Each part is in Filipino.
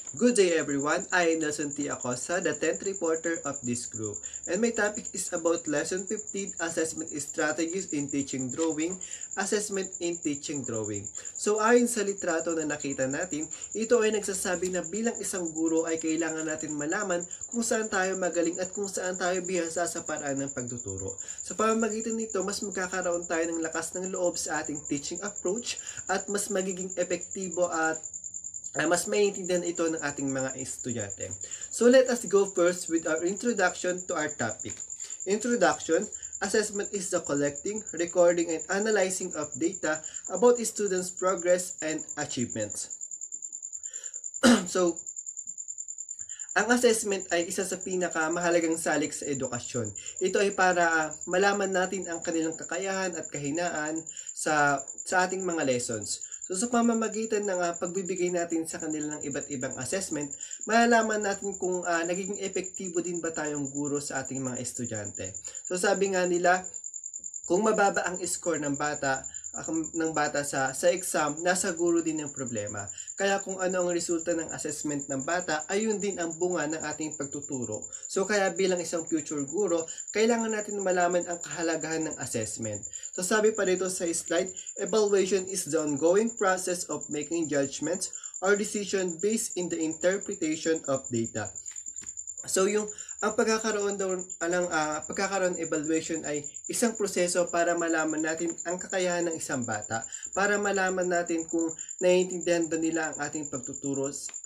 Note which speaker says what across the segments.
Speaker 1: Good day everyone, I am Nelson T. Acosta, the 10th reporter of this group. And my topic is about Lesson 15, Assessment Strategies in Teaching Drawing, Assessment in Teaching Drawing. So ayon sa litrato na nakita natin, ito ay nagsasabi na bilang isang guro ay kailangan natin malaman kung saan tayo magaling at kung saan tayo bihasa sa paraan ng pagtuturo. Sa pamamagitan nito, mas magkakaroon tayo ng lakas ng loob sa ating teaching approach at mas magiging epektibo at mas maintindihan ito ng ating mga estudyante. So let us go first with our introduction to our topic. Introduction: assessment is the collecting, recording, and analyzing of data about students' progress and achievements. So, ang assessment ay isa sa pinakamahalagang salik sa edukasyon. Ito ay para malaman natin ang kanilang kakayahan at kahinaan sa ating mga lessons. So sa pamamagitan ng pagbibigay natin sa kanila ng iba't ibang assessment, malalaman natin kung nagiging epektibo din ba tayong guro sa ating mga estudyante. So sabi nga nila, kung mababa ang score ng bata sa exam, nasa guro din ang problema. Kaya kung ano ang resulta ng assessment ng bata, ayun din ang bunga ng ating pagtuturo. So kaya bilang isang future guro, kailangan natin malaman ang kahalagahan ng assessment. So sabi pa dito sa slide, evaluation is the ongoing process of making judgments or decision based in the interpretation of data. So ang pagkakaroon evaluation ay isang proseso para malaman natin ang kakayahan ng isang bata, para malaman natin kung naiintindihan ba nila ang ating pagtuturo.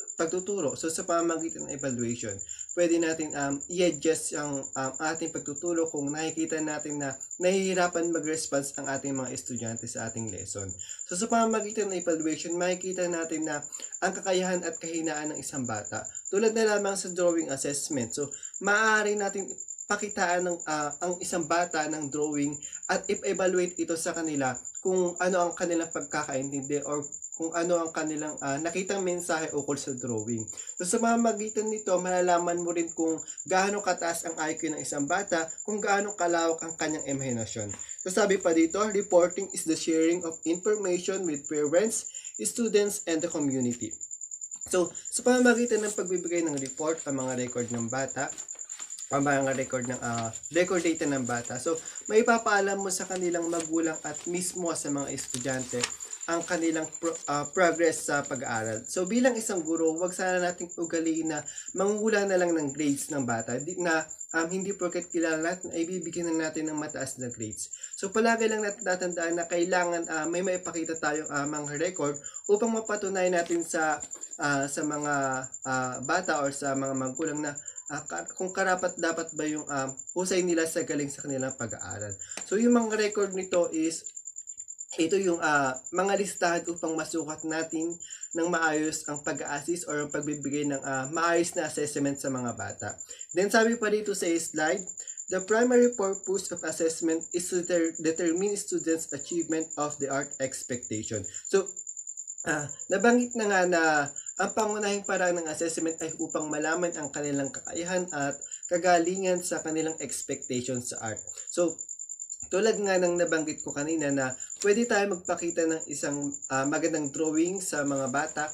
Speaker 1: So sa pamamagitan ng evaluation, pwede natin i-adjust ang ating pagtuturo kung nakikita natin na nahihirapan mag-response ang ating mga estudyante sa ating lesson. So sa pamamagitan ng evaluation, makikita natin na ang kakayahan at kahinaan ng isang bata, tulad na lamang sa drawing assessment. So maaari natin pakitaan ang isang bata ng drawing at i-evaluate ito sa kanila kung ano ang kanilang pagkakaintindi or kung ano ang kanilang nakitang mensahe ukol sa drawing. So sa pamamagitan nito, malalaman mo rin kung gaano kataas ang IQ ng isang bata, kung gaano kalawak ang kanyang imahinasyon. So sabi pa dito, reporting is the sharing of information with parents, students, and the community. So sa pamamagitan ng pagbibigay ng report, ang mga record ng bata, ang mga record data ng bata. So may ipapaalam mo sa kanilang magulang at mismo sa mga estudyante ang kanilang progress sa pag-aaral. So bilang isang guro, wag sana nating ugaliin na mangungula na lang ng grades ng bata na hindi porket kilala natin ay bibigyan na natin ng mataas na grades. So palagi lang natin tatandaan na kailangan may maipakita tayong mga record upang mapatunayan natin sa mga bata or sa mga magulang na kung karapat dapat ba yung husay nila sa galing sa kanilang pag-aaral. So yung mga record nito is ito yung mga listahan upang masukat natin ng maayos ang pag-a-assist or ang pagbibigay ng maayos na assessment sa mga bata. Then sabi pa dito sa slide, the primary purpose of assessment is to determine students' achievement of the art expectation. So nabanggit na nga na ang pangunahing paraan ng assessment ay upang malaman ang kanilang kakayahan at kagalingan sa kanilang expectations sa art. So tulad nga ng nabanggit ko kanina na pwede tayo magpakita ng isang magandang drawing sa mga bata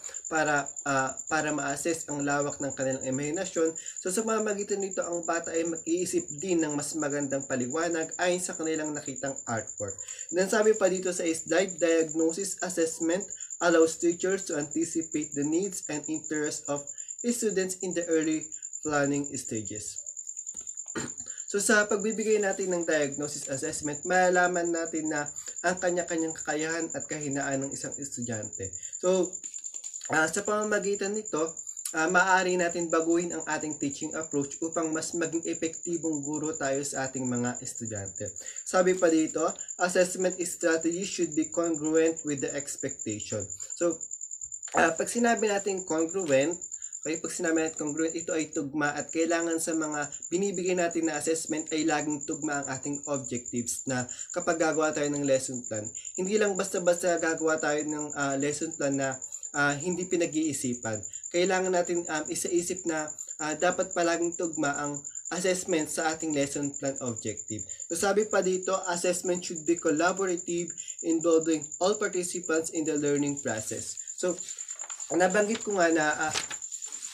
Speaker 1: para ma-assess ang lawak ng kanilang imahinasyon. So sa pamamagitan nito, ang bata ay mag-iisip din ng mas magandang paliwanag ayon sa kanilang nakitang artwork. Then sabi pa dito sa slide, diagnosis assessment allows teachers to anticipate the needs and interests of students in the early planning stages. So sa pagbibigay natin ng diagnosis assessment, malalaman natin na ang kanya-kanyang kakayahan at kahinaan ng isang estudyante. So sa pamamagitan nito, maaari natin baguhin ang ating teaching approach upang mas maging epektibong guro tayo sa ating mga estudyante. Sabi pa dito, assessment strategy should be congruent with the expectation. So pag sinabi natin congruent, pag sinabi natin congruent, ito ay tugma at kailangan sa mga binibigay natin na assessment ay laging tugma ang ating objectives na kapag gagawa tayo ng lesson plan. Hindi lang basta-basta gagawa tayo ng lesson plan na hindi pinag-iisipan. Kailangan natin isaisip na dapat palaging tugma ang assessment sa ating lesson plan objective. So sabi pa dito, assessment should be collaborative, involving all participants in the learning process. So nabanggit ko nga na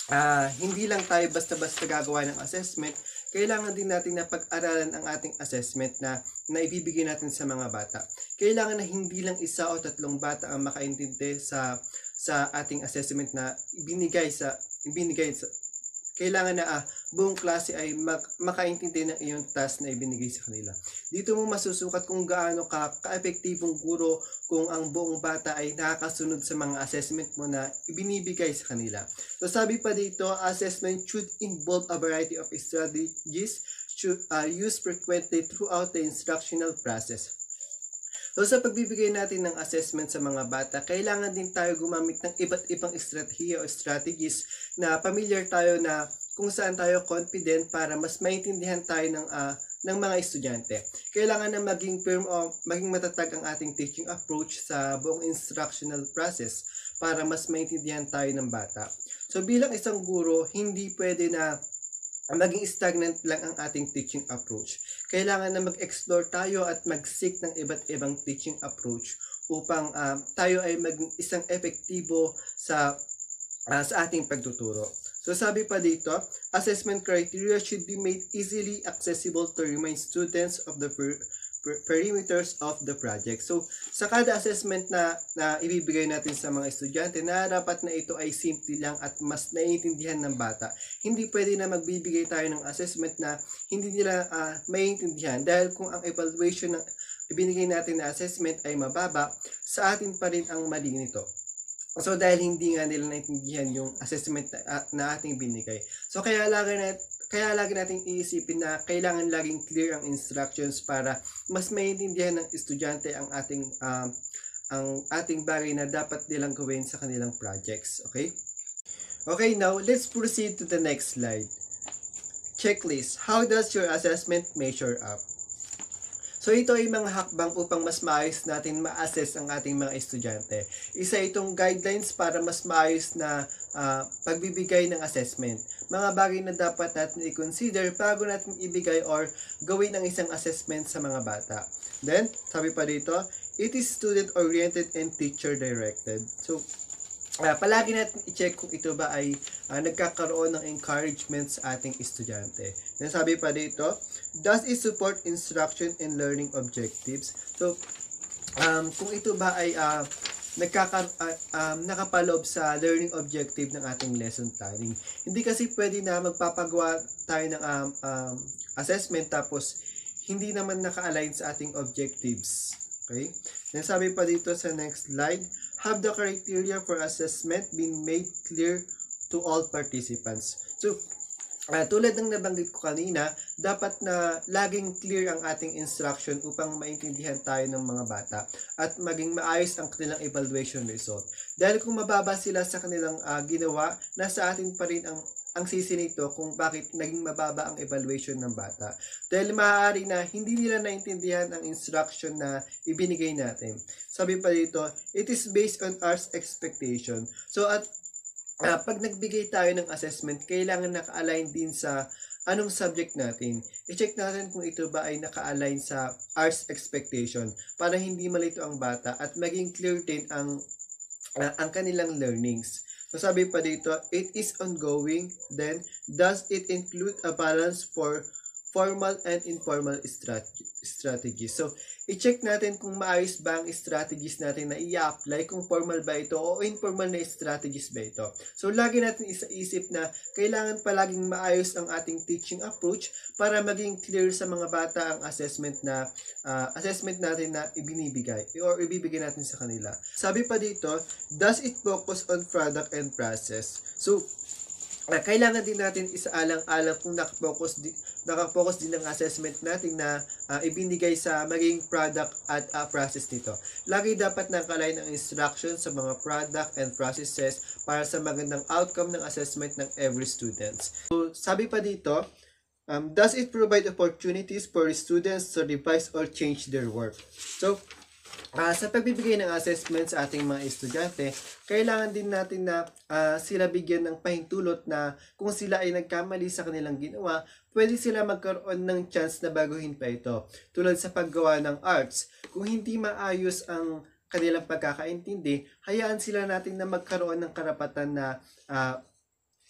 Speaker 1: hindi lang tayo basta-basta gagawa ng assessment, kailangan din natin na pag-aralan ang ating assessment na ibibigay natin sa mga bata. Kailangan na hindi lang isa o tatlong bata ang makaintindi sa ating assessment na ibinigay sa kailangan na buong klase ay makaintindi ng iyong task na ibinigay sa kanila. Dito mo masusukat kung gaano ka-epektibong guro kung ang buong bata ay nakakasunod sa mga assessment mo na ibinibigay sa kanila. So sabi pa dito, assessment should involve a variety of strategies used frequently throughout the instructional process. So sa pagbibigay natin ng assessment sa mga bata, kailangan din tayo gumamit ng iba't ibang estratehiya o strategies na familiar tayo na kung saan tayo confident para mas maintindihan tayo ng mga estudyante. Kailangan na maging firm o maging matatag ang ating teaching approach sa buong instructional process para mas maintindihan tayo ng bata. So bilang isang guro, hindi pwede na maging stagnant lang ang ating teaching approach. Kailangan na mag-explore tayo at mag-seek ng iba't ibang teaching approach upang tayo ay maging isang epektibo sa ating pagtuturo. So sabi pa dito, assessment criteria should be made easily accessible to remind students of the perimeters of the project. So, sa kada assessment na ibibigay natin sa mga estudyante, na dapat na ito ay simple lang at mas naiintindihan ng bata. Hindi pwede na magbibigay tayo ng assessment na hindi nila maiintindihan dahil kung ang evaluation ng ibinigay natin na assessment ay mababa, sa atin pa rin ang mali nito. So, dahil hindi nga nila naintindihan yung assessment na ating binigay. So, kaya lagi nating iisipin na kailangan laging clear ang instructions para mas maintindihan ng estudyante ang ating bagay na dapat nilang gawin sa kanilang projects. Okay? Okay, now let's proceed to the next slide. Checklist. How does your assessment measure up? So ito ay mga hakbang upang mas maayos natin ma-assess ang ating mga estudyante. Isa itong guidelines para mas maayos na pagbibigay ng assessment. Mga bagay na dapat natin i-consider bago natin ibigay or gawin ang isang assessment sa mga bata. Then, sabi pa dito, it is student-oriented and teacher-directed. So, palagi natin i-check kung ito ba ay nagkakaroon ng encouragement sa ating estudyante. Then sabi pa dito, does it support instruction and learning objectives? So, kung ito ba ay nakapaloob sa learning objective ng ating lesson planning. Hindi kasi pwede na magpapagawa tayo ng assessment tapos hindi naman naka-align sa ating objectives. Okay? Then sabi pa dito sa next slide, have the criteria for assessment been made clear to all participants? So, tulad ng nabanggit ko kanina, dapat na laging clear ang ating instruction upang maintindihan tayo ng mga bata at maging maayos ang kanilang evaluation result. Dahil kung mababa sila sa kanilang ginawa, nasa atin pa rin ang sisi nito kung bakit naging mababa ang evaluation ng bata. Dahil maaari na hindi nila naintindihan ang instruction na ibinigay natin. Sabi pa dito, it is based on our expectation. So pag nagbigay tayo ng assessment, kailangan naka-align din sa anong subject natin. I-check natin kung ito ba ay naka-align sa arts expectation para hindi malito ang bata at maging clear din ang kanilang learnings. So sabi pa dito, it is ongoing, then does it include a balance for formal and informal strategies. So, i-check natin kung maayos ba ang strategies natin na i-apply, kung formal ba ito o informal na strategies ba ito. So, lagi natin isaisip na kailangan palaging maayos ang ating teaching approach para maging clear sa mga bata ang assessment natin na ibinibigay or ibibigay natin sa kanila. Sabi pa dito, does it focus on product and process? So, kailangan din natin isaalang-alang kung nakapokus din ang assessment natin na ibinigay sa maging product at process nito. Lagi dapat naka-align ang instructions sa mga product and processes para sa magandang outcome ng assessment ng every student. So, sabi pa dito, does it provide opportunities for students to revise or change their work? So, sa pagbibigay ng assessment sa ating mga estudyante, kailangan din natin na sila bigyan ng pahintulot na kung sila ay nagkamali sa kanilang ginawa, pwede sila magkaroon ng chance na baguhin pa ito. Tulad sa paggawa ng arts, kung hindi maayos ang kanilang pagkakaintindi, hayaan sila natin na magkaroon ng karapatan na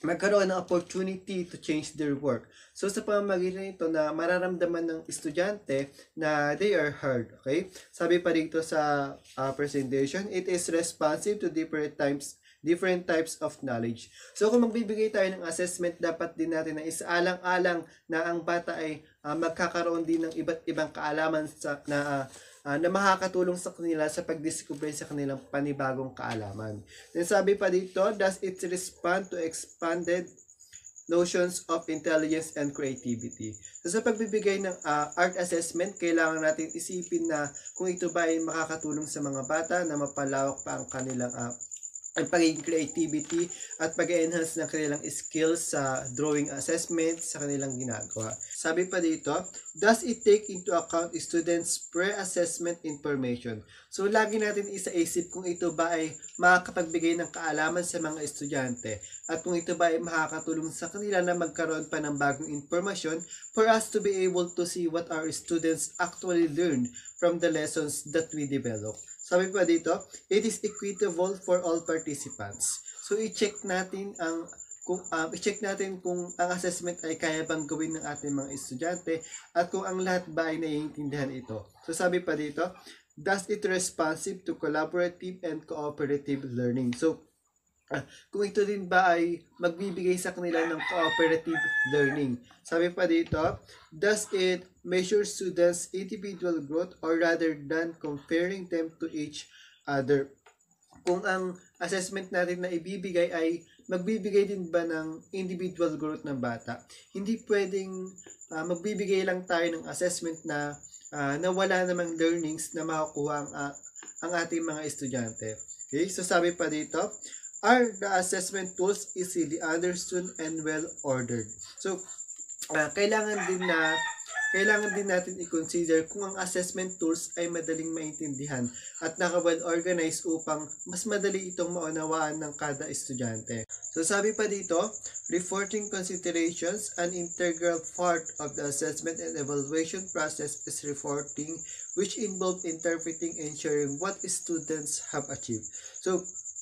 Speaker 1: magkaroon ng opportunity to change their work. So sa pamamagitan nito na mararamdaman ng estudyante na they are heard, okay? Sabi pa dito sa presentation, it is responsive to different types of knowledge. So kung magbibigay tayo ng assessment, dapat din natin na isaalang-alang na ang bata ay magkakaroon din ng iba't ibang kaalaman na makakatulong sa kanila sa pagdiscover sa kanilang panibagong kaalaman. Then sabi pa dito, does it respond to expanded notions of intelligence and creativity? So sa pagbibigay ng art assessment, kailangan natin isipin na kung ito ba ay makakatulong sa mga bata na mapalawak pa ang kanilang ang pagiging creativity at pag-enhance ng kanilang skills sa drawing assessment sa kanilang ginagawa. Sabi pa dito, does it take into account students' pre-assessment information? So, lagi natin isaisip kung ito ba ay makakapagbigay ng kaalaman sa mga estudyante at kung ito ba ay makakatulong sa kanila na magkaroon pa ng bagong informasyon for us to be able to see what our students actually learned from the lessons that we develop. Sabi pa dito, it is equitable for all participants. So i-check natin kung ang assessment ay kaya bang gawin ng ating mga estudyante at kung ang lahat ba ay naiintindihan ito. So sabi pa dito, does it responsive to collaborative and cooperative learning? So kung ito din ba ay magbibigay sa kanila ng cooperative learning. Sabi pa dito, does it measure students' individual growth or rather than comparing them to each other? Kung ang assessment natin na ibibigay ay magbibigay din ba ng individual growth ng bata? Hindi pwedeng magbibigay lang tayo ng assessment na wala namang learnings na makukuha ang ating mga estudyante. Okay, so sabi pa dito, are the assessment tools easily understood and well ordered? So, kailangan din natin i-consider kung ang assessment tools ay madaling maintindihan at naka-well organized upang mas madali itong maunawaan ng kada estudyante. So, sabi pa dito, reporting considerations, an integral part of the assessment and evaluation process is reporting, which involve interpreting and sharing what students have achieved. So,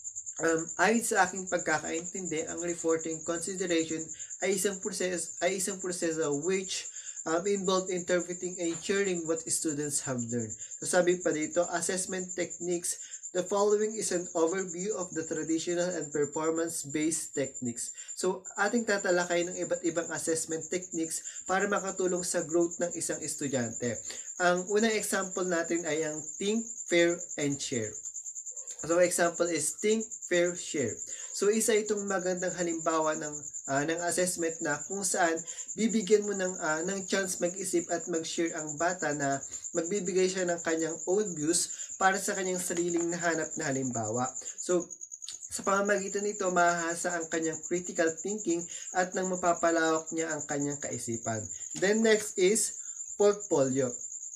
Speaker 1: ayon sa aking pagkakaintindi, ang reporting consideration ay isang proseso which involve interpreting and sharing what students have learned. So sabi pa dito, assessment techniques, the following is an overview of the traditional and performance-based techniques. So ating tatalakay ng iba't ibang assessment techniques para makatulong sa growth ng isang estudyante. Ang unang example natin ay ang think, pair, and share. So example is think, pair, share. So isa itong magandang halimbawa ng assessment na kung saan bibigyan mo ng chance mag-isip at mag-share ang bata na magbibigay siya ng kanyang own views para sa kanyang sariling nahanap na halimbawa. So sa pamamagitan nito, mahahasa ang kanyang critical thinking at nang mapapalawak niya ang kanyang kaisipan. Then next is portfolio.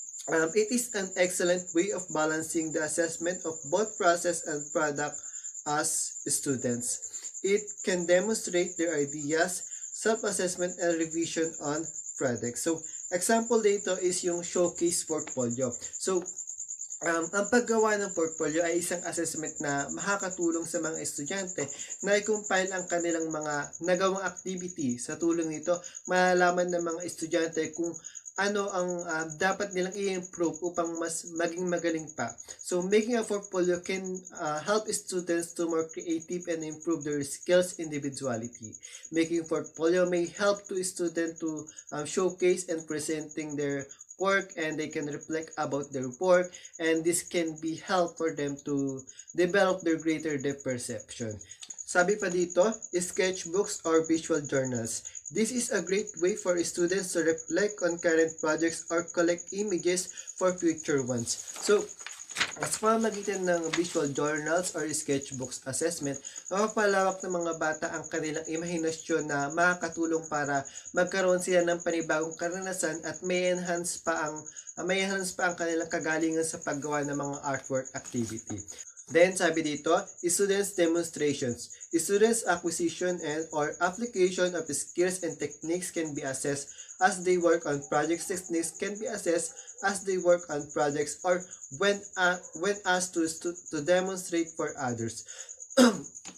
Speaker 1: It is an excellent way of balancing the assessment of both process and product as students. It can demonstrate their ideas, self-assessment, and revision on products. So, example dito is yung showcase portfolio. So, ang paggawa ng portfolio ay isang assessment na makakatulong sa mga estudyante na i-compile ang kanilang mga nagawang activity. Sa tulong nito, malalaman ng mga estudyante kung ano ang dapat nilang i-improve upang mas maging magaling pa. So, making a portfolio can help students to more creative and improve their skills individuality. Making portfolio may help to students to showcase and presenting their work, and they can reflect about their work, and this can be help for them to develop their greater depth perception. Sabi pa dito, sketchbooks or visual journals. This is a great way for students to reflect on current projects or collect images for future ones. So, sa pamamagitan ng visual journals or sketchbooks assessment, mapapalawak ng mga bata ang kanilang imahinasyon na makakatulong para magkaroon sila ng panibagong karanasan at may enhance pa ang kanilang kagalingan sa paggawa ng mga artwork activity. Then, sabi dito, students' demonstrations. Students' acquisition and or application of skills and techniques can be assessed as they work on projects. Techniques can be assessed as they work on projects or when asked to demonstrate for others.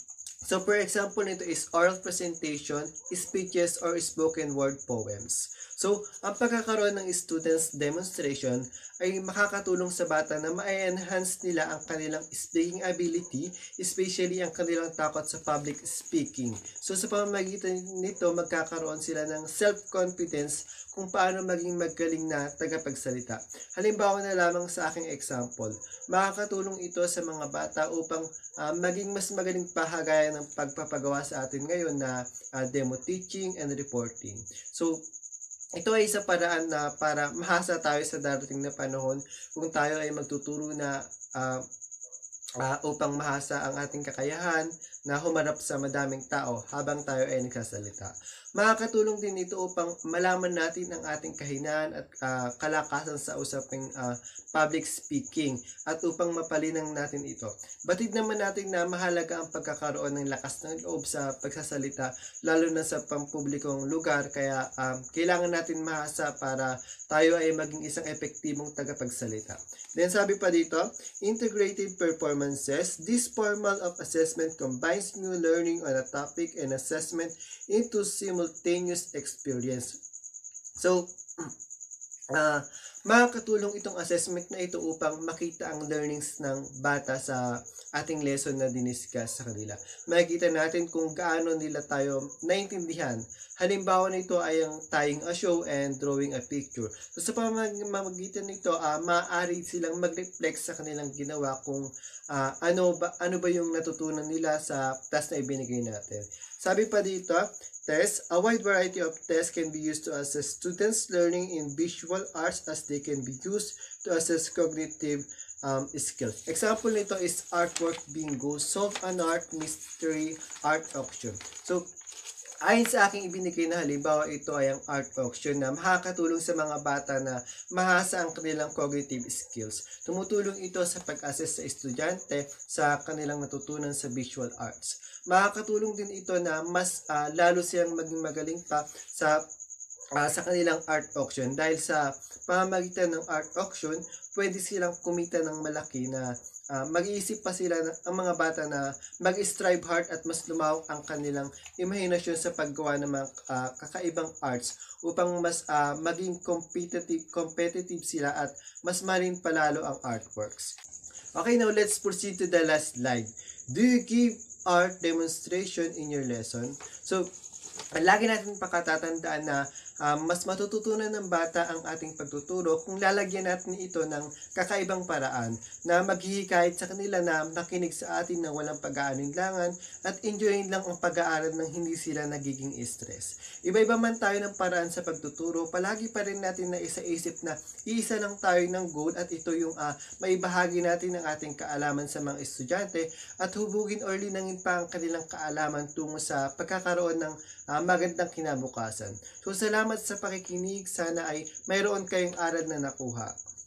Speaker 1: So, for example nito is oral presentation, speeches, or spoken word poems. So, ang pagkakaroon ng students demonstration ay makakatulong sa bata na ma-enhance nila ang kanilang speaking ability, especially ang kanilang takot sa public speaking. So, sa pamamagitan nito, magkakaroon sila ng self-confidence kung paano maging magaling na tagapagsalita. Halimbawa na lamang sa aking example, makakatulong ito sa mga bata upang maging mas magaling pa kagaya ng pagpapagawa sa atin ngayon na demo teaching and reporting. So, ito ay isa paraan na para mahasa tayo sa darating na panahon kung tayo ay magtuturo na upang mahasa ang ating kakayahan na humarap sa madaming tao habang tayo ay nagsasalita. Makakatulong din ito upang malaman natin ang ating kahinaan at kalakasan sa usaping public speaking at upang mapalinang natin ito. Batid naman natin na mahalaga ang pagkakaroon ng lakas ng loob sa pagsasalita lalo na sa pampublikong lugar kaya kailangan natin mahasa para tayo ay maging isang epektibong tagapagsalita. Then sabi pa dito, integrated performances. This formal of assessment combines new learning on a topic and assessment into simultaneous experience. So, makakatulong itong assessment na ito upang makita ang learnings ng bata sa ating lesson na diniscuss sa kanila. Makikita natin kung gaano nila tayo naintindihan. Halimbawa nito ay ang tying a show and drawing a picture. So sa pamamagitan nito, maaari silang mag-reflect sa kanilang ginawa kung ano ba yung natutunan nila sa task na ibinigay natin. Sabi pa dito, tests. A wide variety of tests can be used to assess students' learning in visual arts as they can be used to assess cognitive skills. Example nito is artwork bingo, solve an art mystery, art auction. So, ayon sa aking ibinigay na halimbawa, ito ay ang art auction na makakatulong sa mga bata na mahasa ang kanilang cognitive skills. Tumutulong ito sa pag-assess sa estudyante sa kanilang natutunan sa visual arts. Makakatulong din ito na mas lalo silang maging magaling pa sa kanilang art auction dahil sa pamamagitan ng art auction, pwede silang kumita ng malaki na mag-iisip pa sila ang mga bata na mag-strive hard at mas lumawak ang kanilang imahinasyon sa paggawa ng mga kakaibang arts upang mas maging competitive sila at mas marin palalo ang artworks. Okay, now let's proceed to the last slide. Do you give art demonstration in your lesson? So, lagi natin pakatatandaan na mas matututunan ng bata ang ating pagtuturo kung lalagyan natin ito ng kakaibang paraan na maghihikayat sa kanila na makinig sa atin ng walang pag-aalinlangan at enjoyin lang ang pag-aaral ng hindi sila nagiging stress. Iba-iba man tayo ng paraan sa pagtuturo, palagi pa rin natin na isa-isip na iisa lang tayo ng goal at ito yung maibahagi natin ng ating kaalaman sa mga estudyante at hubugin or linangin pa ang kanilang kaalaman tungo sa pagkakaroon ng magandang kinabukasan. So, salamat sa pakikinig. Sana ay mayroon kayong aral na nakuha.